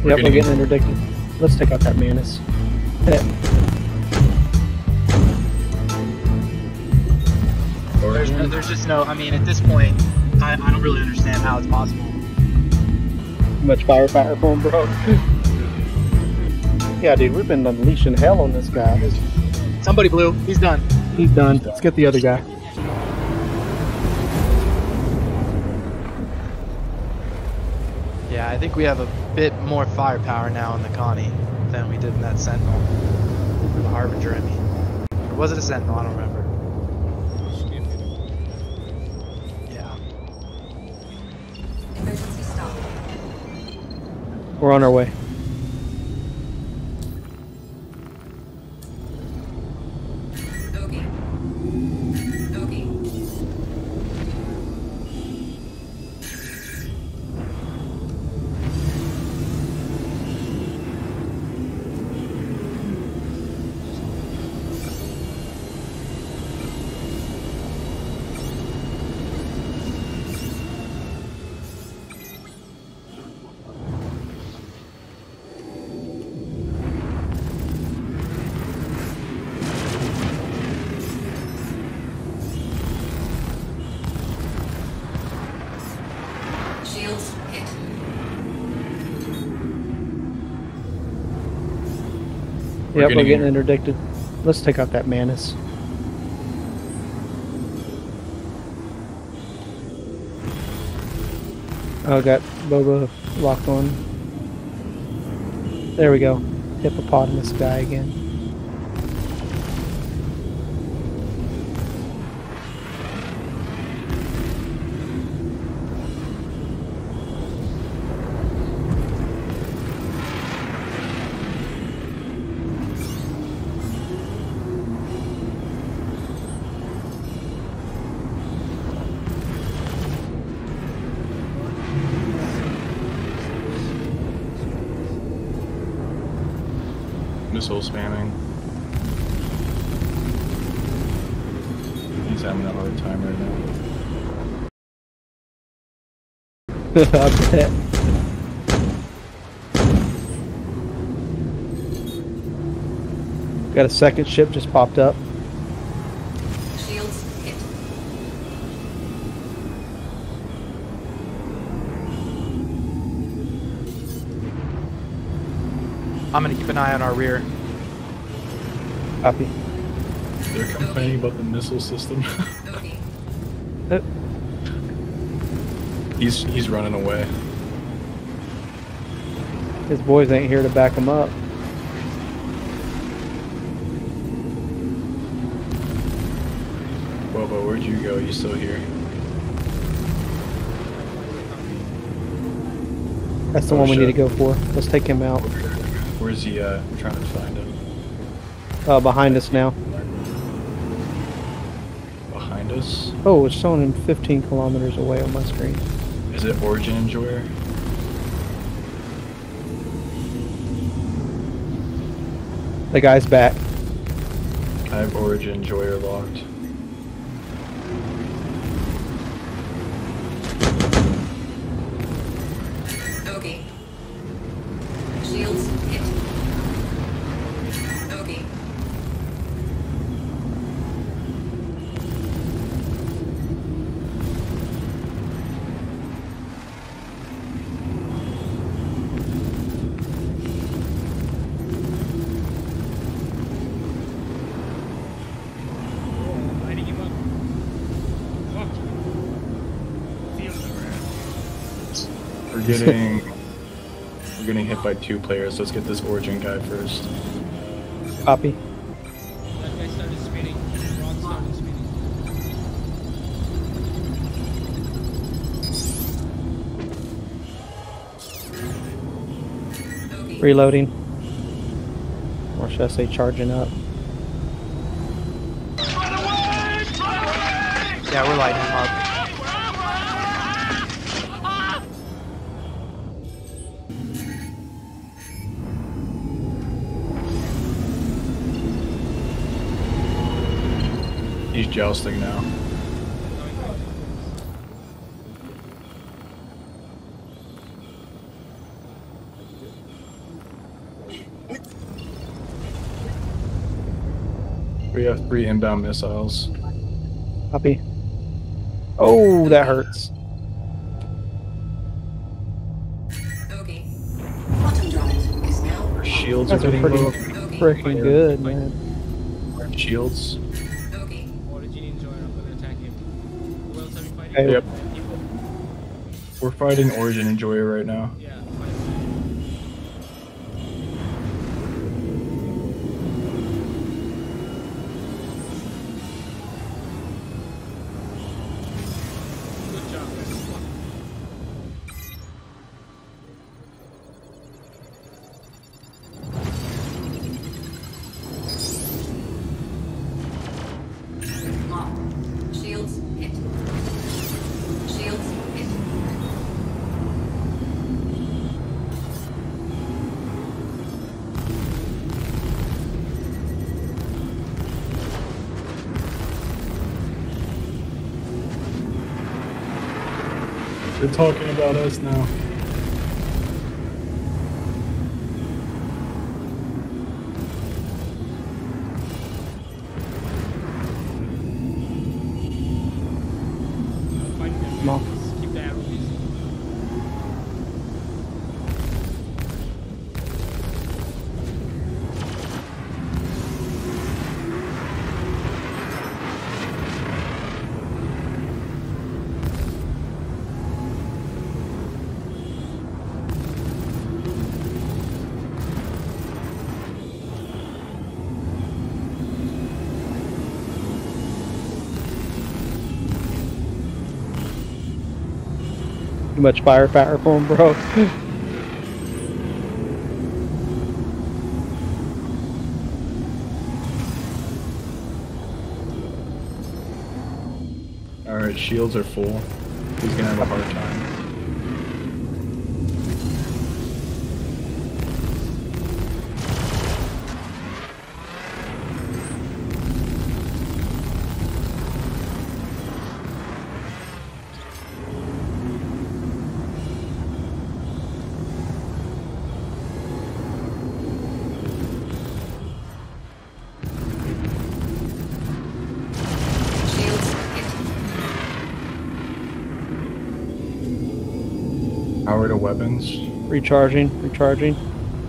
Yep, we're getting interdicted. Let's take out that Mantis. There's just no, I mean, at this point, I don't really understand how it's possible. Too much firepower for him, bro. Yeah, dude, we've been unleashing hell on this guy. Somebody blew. He's done. He's done. Let's get the other guy. Yeah, I think we have a bit more firepower now in the Connie than we did in that Sentinel. Or the Harbinger, I mean. Or was it a Sentinel? I don't remember. Yeah. Emergency stop. We're on our way. Shields hit. Yep, we're getting interdicted. Let's take out that Mantis. Oh, got Boba locked on. There we go. Hippopotamus guy again. Missile spamming. He's having a hard time right now. I bet. Got a second ship just popped up. Shields hit. I'm gonna keep an eye on our rear. Copy. They're complaining about the missile system. He's running away. His boys ain't here to back him up. Bobo, where'd you go? You still here? That's the one we need to go for. Let's take him out. Where's he at? I'm trying to find him. Behind us now. Behind us? Oh, it's showing him 15 kilometers away on my screen. Is it Origin Enjoyer? The guy's back. I have Origin Enjoyer locked. Okay. Shields hit. Okay. We're getting hit by 2 players. Let's get this Origin guy first. Copy. That guy started spinning. Ron started spinning. Reloading. Or should I say charging up? Yeah, we're lighting him up. He's jousting now. We have 3 inbound missiles. Copy. Oh, that hurts. Okay. Quantum drive is now Our shields That's are getting pretty low. freaking good, man. Shields. okay. Origin Enjoyer, I'm gonna attack him. Who else are we fighting? Hey. Yep. Hippo? We're fighting Origin Enjoyer right now. Yeah, fight. Good job, guys. Locked. Shields hit. Shields hit. They're talking about us now. Fight them. Come on. Just keep the arrow busy. Too much firepower for him, bro. Alright, shields are full. He's gonna have a hard time. Shields hit. Power to weapons. Recharging, recharging.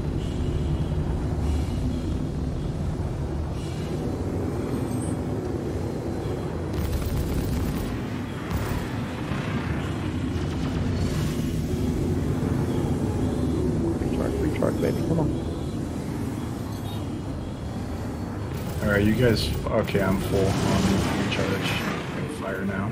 Recharge, recharge, baby. Come on. Alright, you guys. Okay, I'm full on recharge. I can fire now.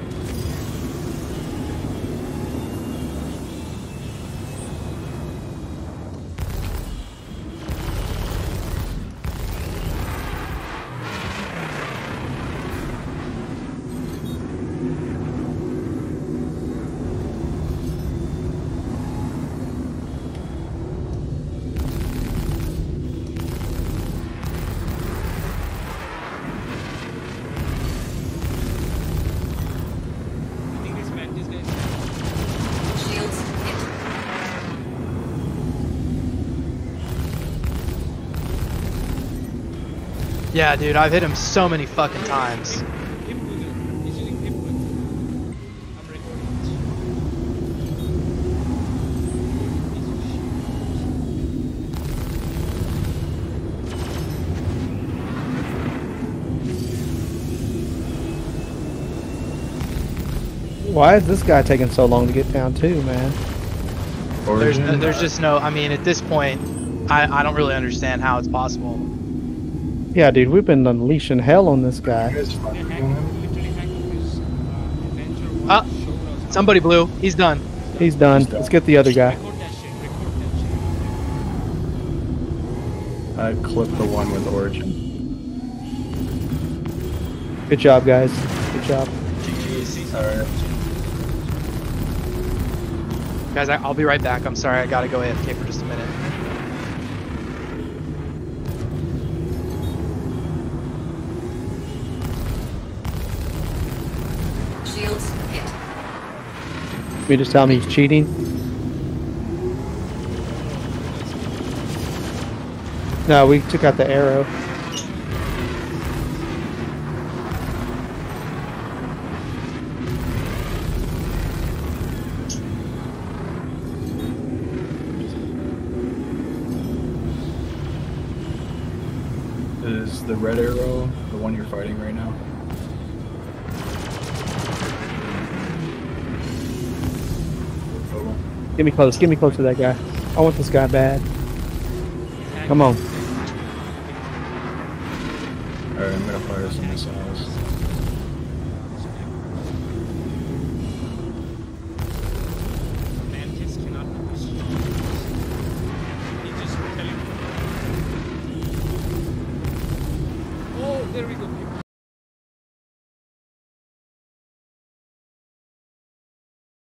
I think this Mantis guys. Shields hit. Yeah, dude, I've hit him so many fucking times. Hip with it. He's using hip with. I'm recording Why is this guy taking so long to get down too, man? Origin. There's just no. I mean, at this point, I don't really understand how it's possible. Yeah, dude, we've been unleashing hell on this You guy. guys They're fucking hacking, literally hacking his Avenger one Ah, show us Somebody blew. He's done. He's done. Let's get the other guy. Record that shit, record that shit. I clipped the one with Origin. Good job, guys. Good job. Alright. Guys, I'll be right back. I'm sorry, I gotta go AFK for just a minute. Shields hit. You just tell me he's cheating? No, we took out the arrow. Is the red arrow the one you're fighting right now? Total. Get me close to that guy. I want this guy bad. Come on. Alright, I'm gonna fire some missiles.